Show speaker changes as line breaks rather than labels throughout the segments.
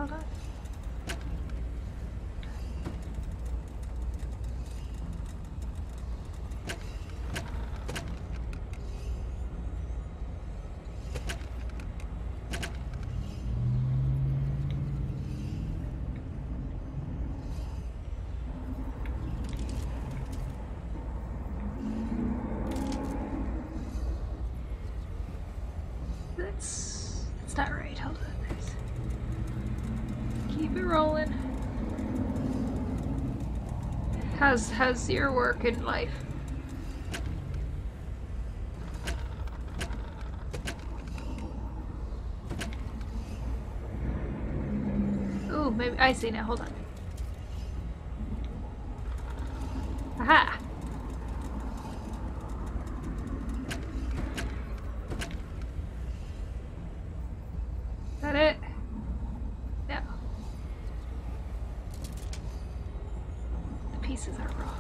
hold on. That's not right. Hold on, guys. Keep it rolling. How's your work in life? Ooh, maybe I see now. Hold on. Aha! Is that it? No. The pieces are wrong.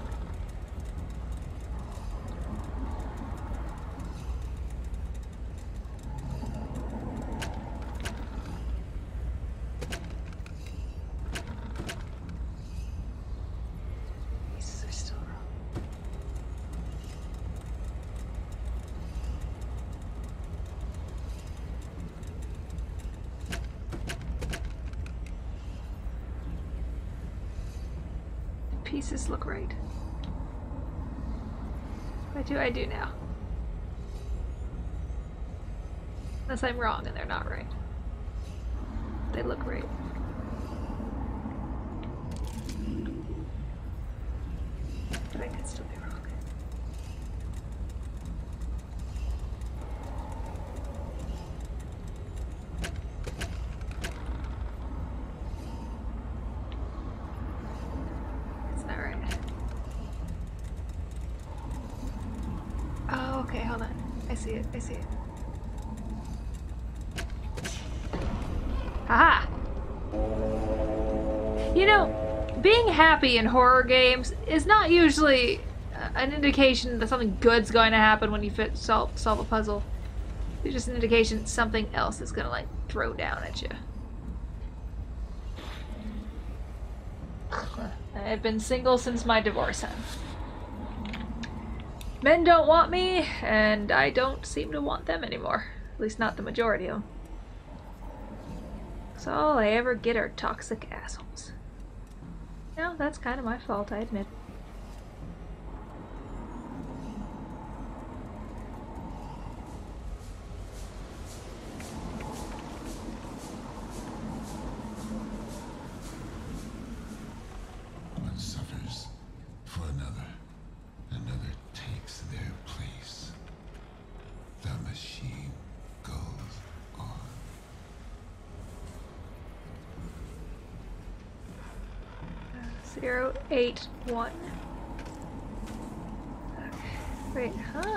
Pieces are still wrong. Pieces look right. What do I do now? Unless I'm wrong and they're not right. They look right. But I could still be wrong. It's not right. Oh, okay, hold on. I see it, I see it. Haha! You know, being happy in horror games is not usually an indication that something good's going to happen when you solve a puzzle. It's just an indication that something else is going to, like, throw down at you. I've been single since my divorce, huh? Men don't want me, and I don't seem to want them anymore. At least not the majority of them. So all I ever get are toxic assholes. No, that's kind of my fault, I admit.
One suffers for another. Another takes their place. The machine goes on.
081. Wait, huh?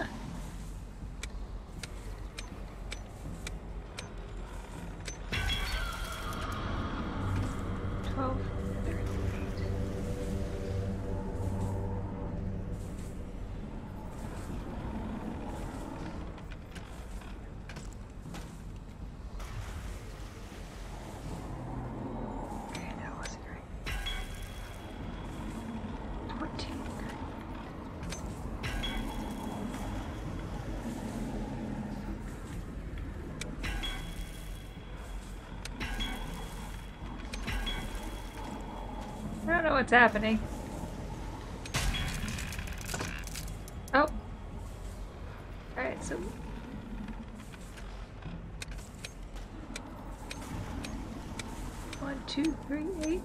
I don't know what's happening. Oh. Alright, so... One, two, three, eight.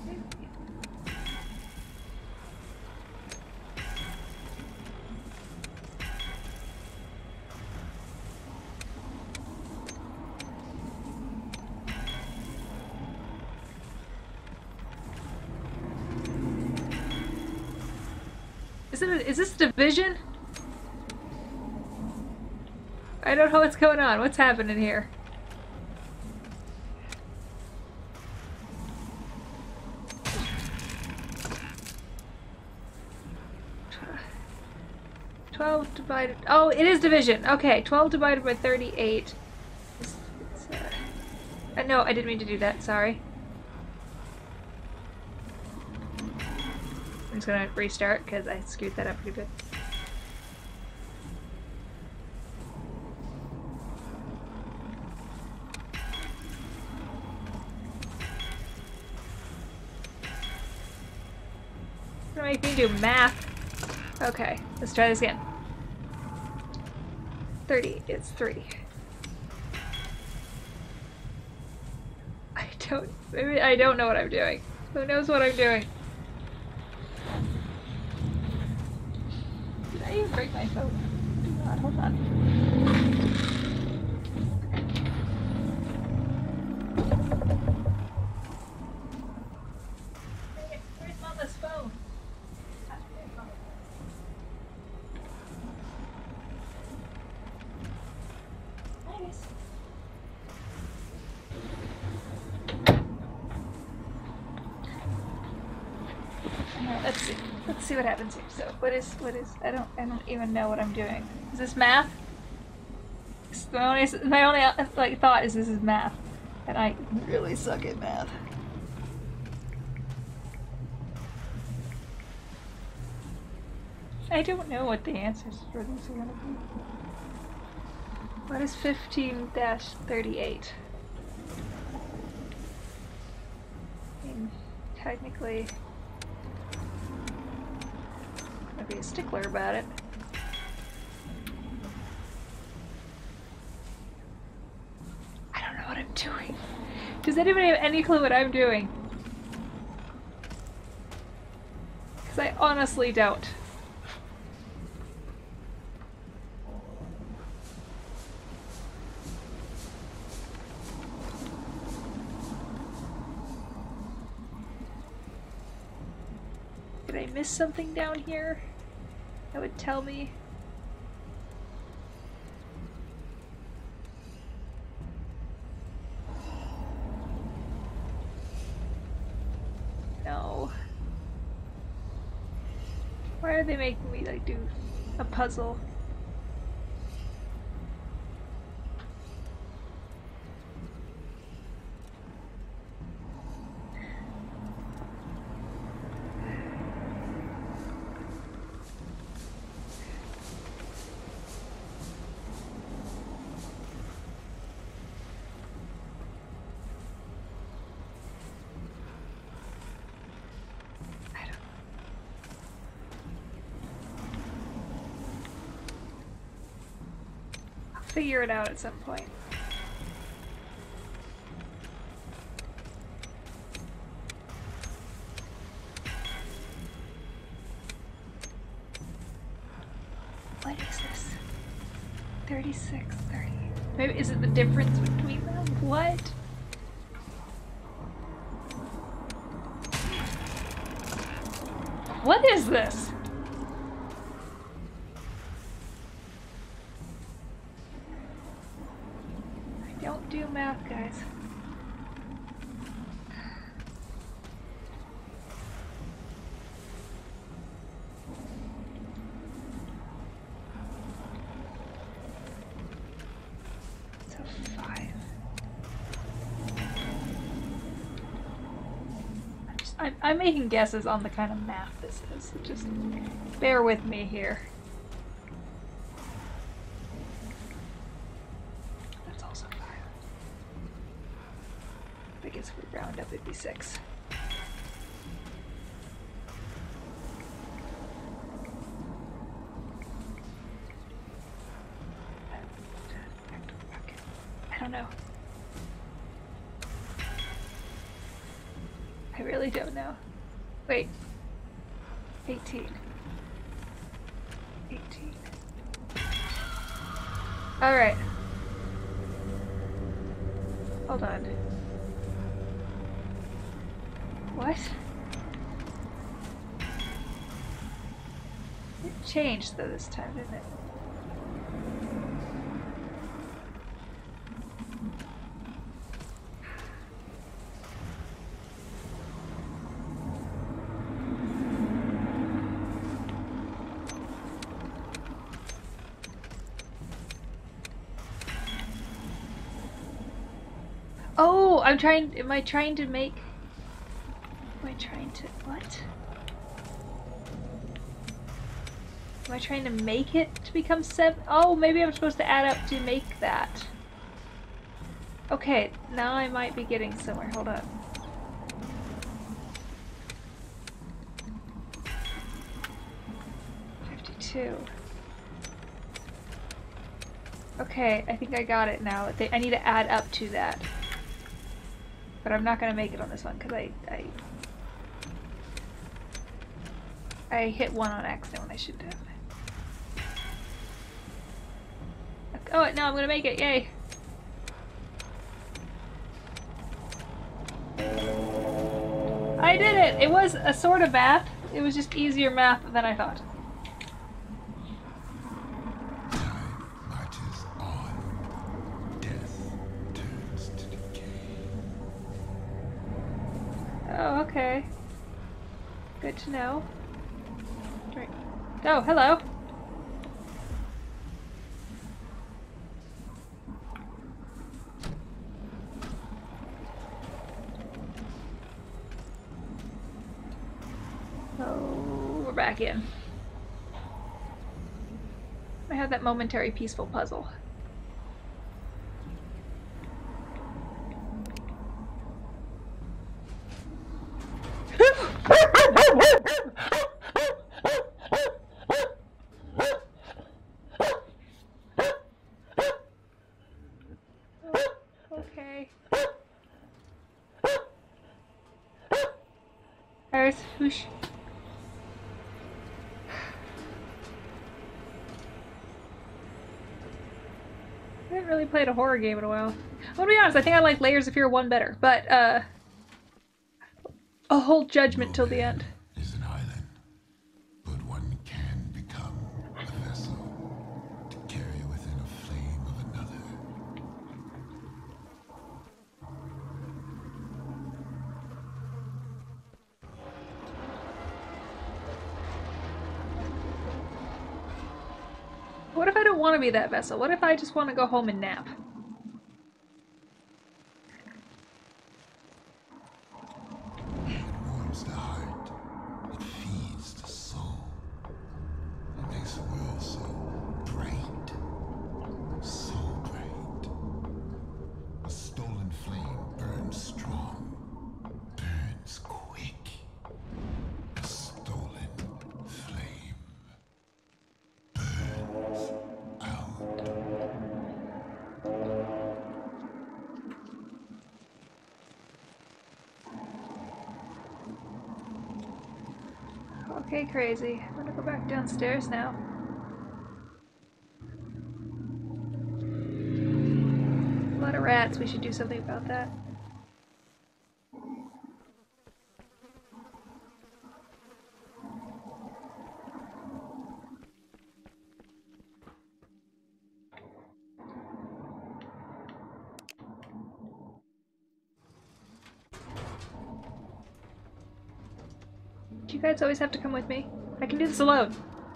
Is this division? I don't know what's going on. What's happening here? $12 divided... Oh, it is division. Okay, 12 divided by 38. No, I didn't mean to do that. Sorry. game's gonna restart because I screwed that up pretty good. It's gonna make me do math. Okay, let's try this again. 30, it's 3. I don't know what I'm doing. Who knows what I'm doing? Did I even break my phone? Do not, hold on. Where's Mama's phone? Let's see what happens here. So what is I don't even know what I'm doing. Is this math? My only like thought is this is math. And I really suck at math. I don't know what the answers for these are gonna be. What is 15-38? I mean, technically I'd be a stickler about it. I don't know what I'm doing. Does anybody have any clue what I'm doing? Because I honestly don't. Did I miss something down here that would tell me? No. Why are they making me like do a puzzle? Figure it out at some point. What is this? 36, 30. Maybe is it the difference between them? What? What is this? Do math, guys. So 5. I'm making guesses on the kind of math this is. Just bear with me here. I guess we round up 56. I don't know. I really don't know. Wait. 18. 18. Alright. Hold on. What? It changed though this time, didn't it? Oh, am I trying to make... Am I trying to... What? Am I trying to make it to become 7? Oh, maybe I'm supposed to add up to make that. Okay, now I might be getting somewhere. Hold on. Okay, I think I got it now. I need to add up to that. But I'm not gonna make it on this one because I hit 1 on accident when I shouldn't have. Oh, no, I'm gonna make it, yay! I did it! It was a sort of math. It was just easier math than I thought.
Time marches on. Death turns to decay.
Oh, okay. Good to know. Right. Oh, hello! Oh, we're back in. I had that momentary peaceful puzzle. Okay. Earth, whoosh. I haven't really played a horror game in a while. I'm gonna be honest, I think I like Layers of Fear 1 better, but I'll hold judgment till the end.
Is an island, but one can become a vessel to carry within a flame of another.
What if I don't want to be that vessel? What if I just want to go home and nap?
It warms the heart. It feeds the soul. It makes the world so bright. So bright. A stolen flame burns strong. Burns quick. A stolen flame burns out.
Okay, crazy. I'm gonna go back downstairs now. A lot of rats. We should do something about that. Do you guys always have to come with me? I can do this alone.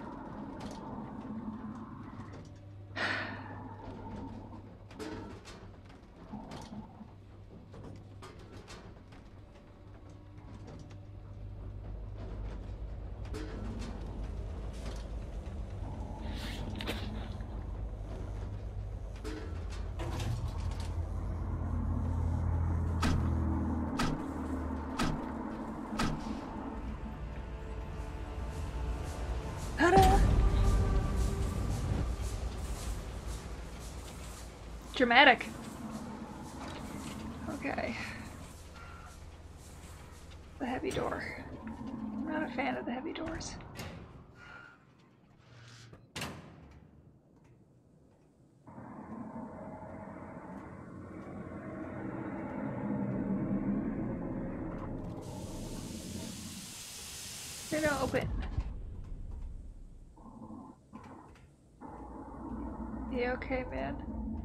Ta-da! Dramatic. Okay. The heavy door. I'm not a fan of the heavy doors. They're not open. You okay, man?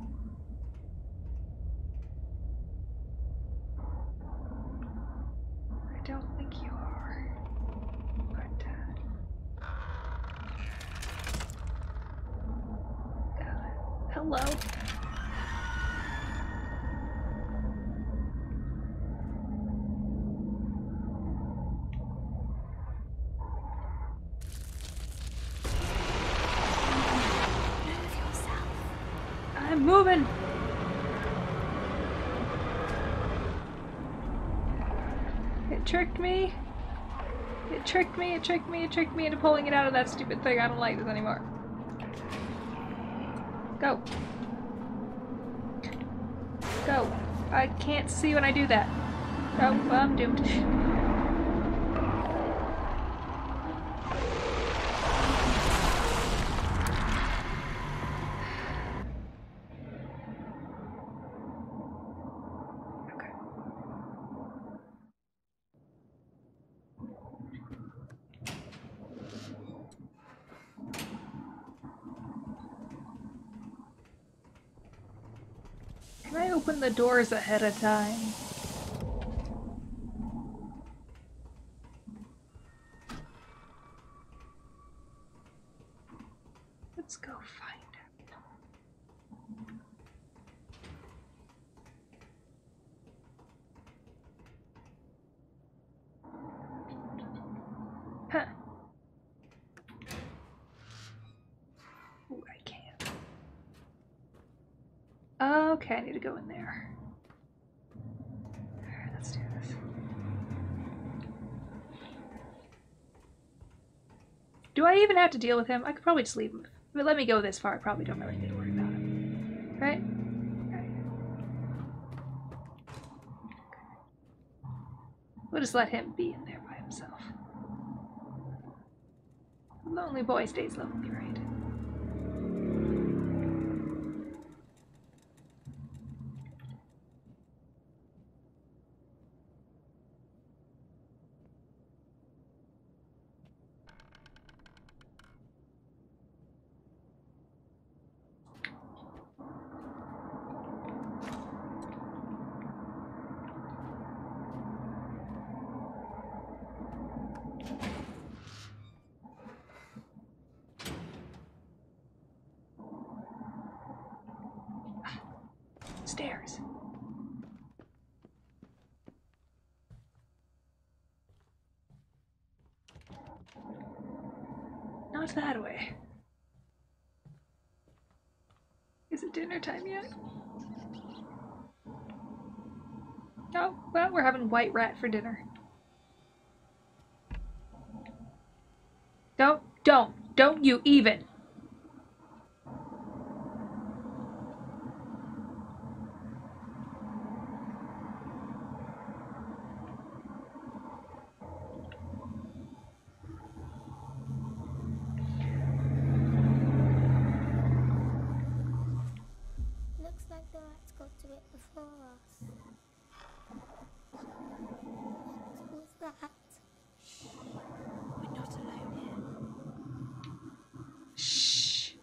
I don't think you are. But, hello? I'm moving! It tricked me. It tricked me, it tricked me, it tricked me into pulling it out of that stupid thing. I don't like this anymore. Go. Go. I can't see when I do that. Oh, well, I'm doomed. Can I open the doors ahead of time? Let's go find it. Huh. Ooh, I can't. Okay, I need to go in there. Alright, let's do this. Do I even have to deal with him? I could probably just leave him. But let me go this far. I probably don't really need to worry about him. Right? Right. We'll just let him be in there by himself. A lonely boy stays lonely, right? Stairs. Not that way. Is it dinner time yet? Oh, well, we're having white rat for dinner. Don't you even!
Looks like the rats got to it before us. What was that?
Shh. We're not alone here.
Shh.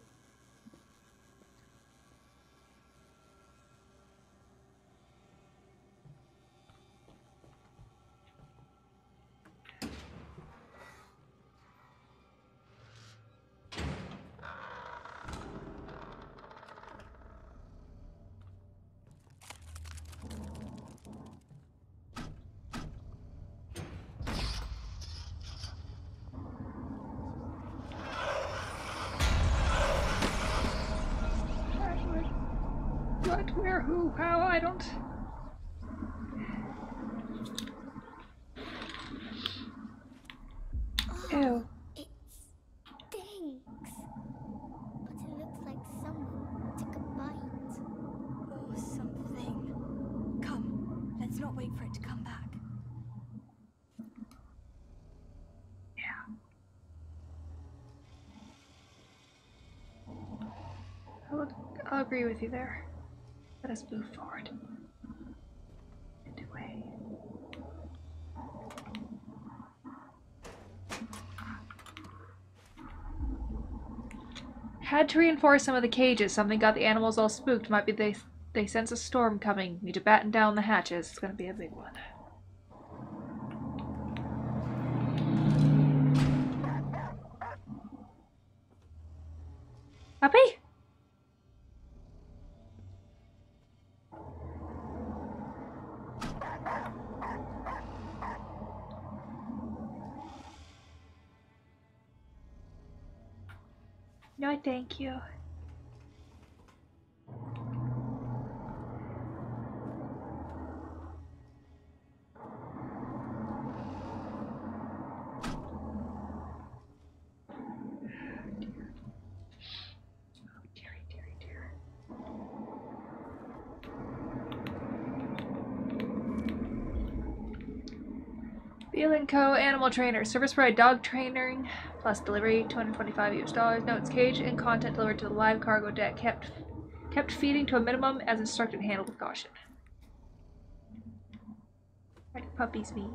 What, where, who, how, I don't... Ew.
It stinks. But it looks like someone took a bite.
Or something. Come, let's not wait for it to come back.
Yeah. I'll agree with you there. Let us move forward. And away. Had to reinforce some of the cages. Something got the animals all spooked. Might be they sense a storm coming. Need to batten down the hatches. It's gonna be a big one. Puppy? No, thank you. Thielen Co. Animal Trainer. Service provide dog training plus delivery, $225 US. Notes: cage and content delivered to the live cargo deck. Kept feeding to a minimum as instructed. Handled with caution. What do puppies mean?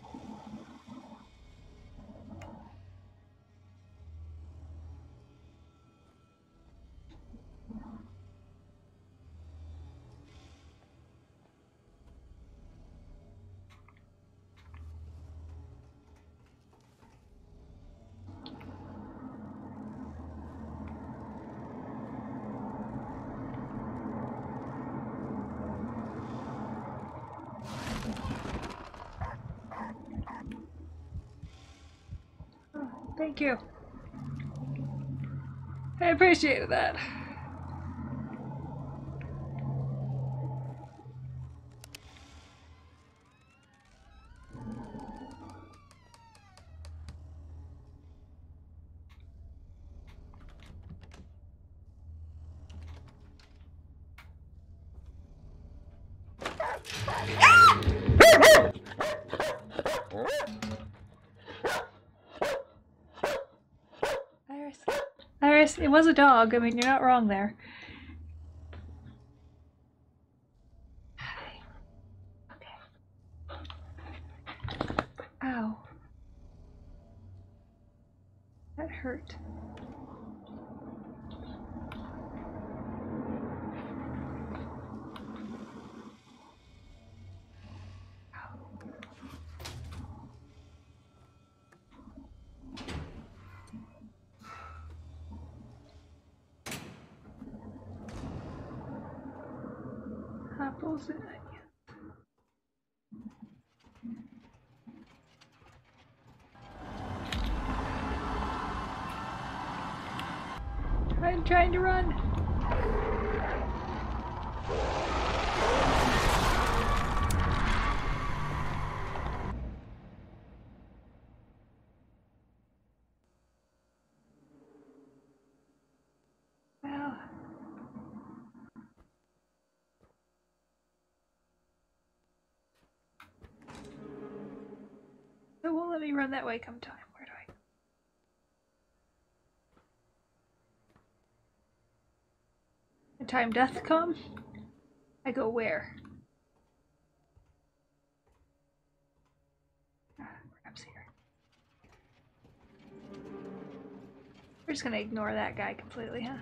Thank you. I appreciated that. Iris, it was a dog. I mean, you're not wrong there. Okay. Ow. That hurt. Apples and onions. I'm trying to run. Well. It won't let me run that way come time. Where do I? The time death come? I go where? Perhaps here. We're just gonna ignore that guy completely, huh?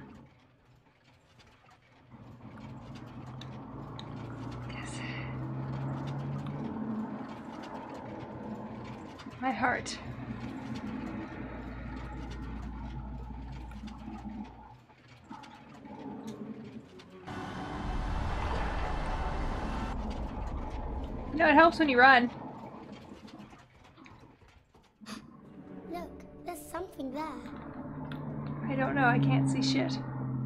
Guess. My heart. You know, it helps when you run.
Look, there's something there.
I don't know, I can't see shit.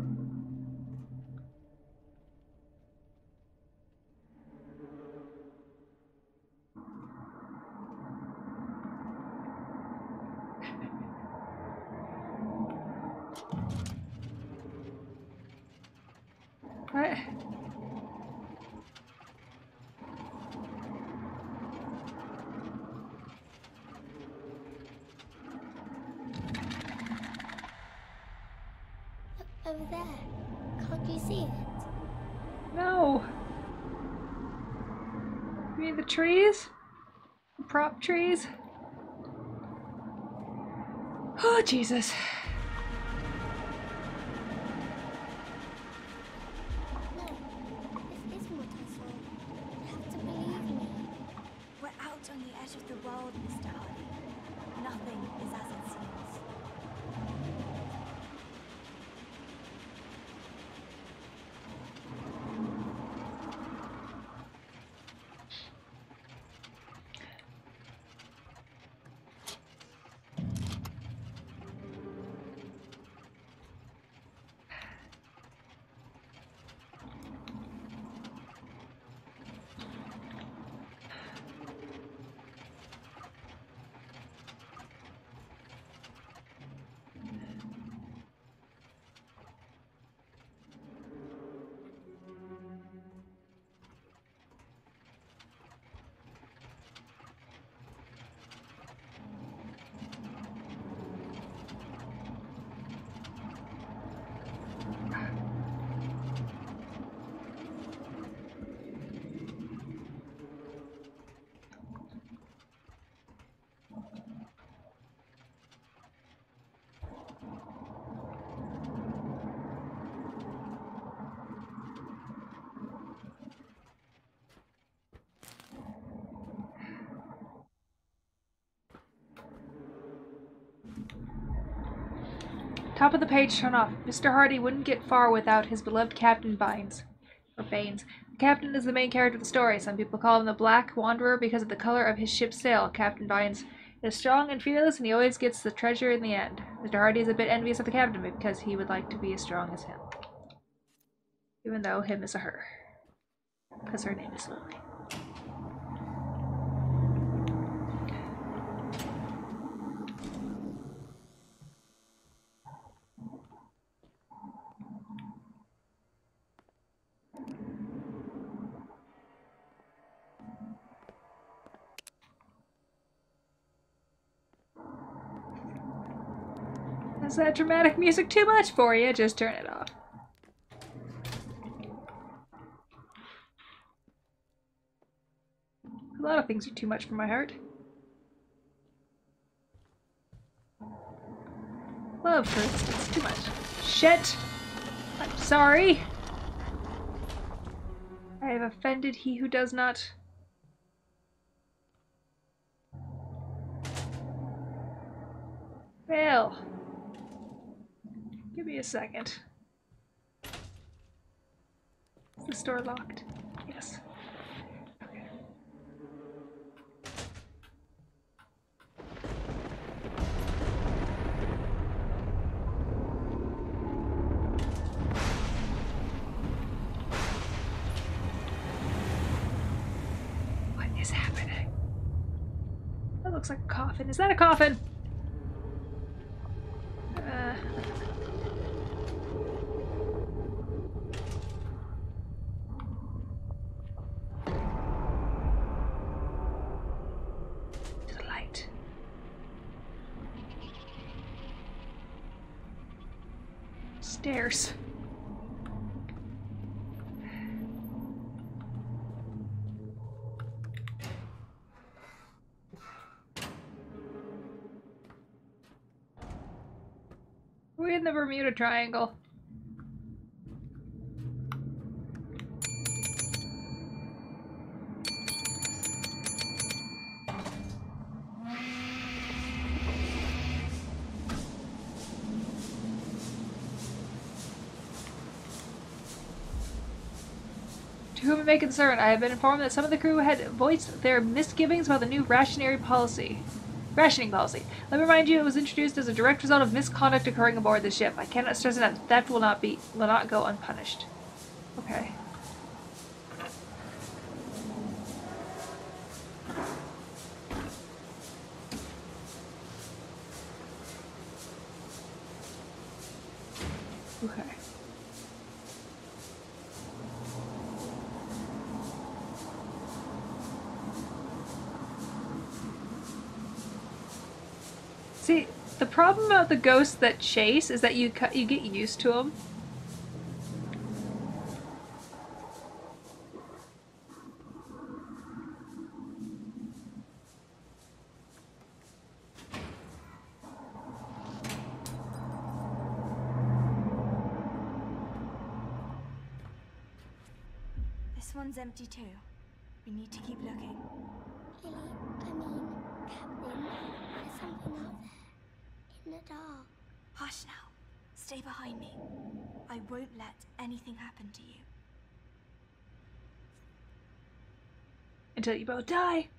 What?
Over there. Can't you see it?
No. You mean the trees? The prop trees? Oh, Jesus.
No, this isn't what I saw. You have to believe me.
We're out on the edge of the world, Mr. Hardy. Nothing is as it seems.
Top of the page torn off. Mr. Hardy wouldn't get far without his beloved Captain Baines. The captain is the main character of the story. Some people call him the Black Wanderer because of the color of his ship's sail. Captain Baines is strong and fearless, and he always gets the treasure in the end. Mr. Hardy is a bit envious of the captain because he would like to be as strong as him. Even though him is a her. Because her name is Lily. Is that dramatic music too much for you? Just turn it off. A lot of things are too much for my heart. Love, for instance, too much. Shit! I'm sorry! I have offended he who does not. Well. Give me a second. Is the store locked? Yes. Okay. What is happening? That looks like a coffin. Is that a coffin? Stairs. We're in the Bermuda Triangle. To whom it may concern, I have been informed that some of the crew had voiced their misgivings about the new rationing policy. Let me remind you, it was introduced as a direct result of misconduct occurring aboard the ship. I cannot stress enough that theft will not go unpunished. Okay. Okay. See, the problem about the ghosts that chase is that you get used to them.
This one's empty too. We need to keep looking.
Lily, Captain, there's something out there. In the dark.
Hush now. Stay behind me. I won't let anything happen to you.
Until you both die.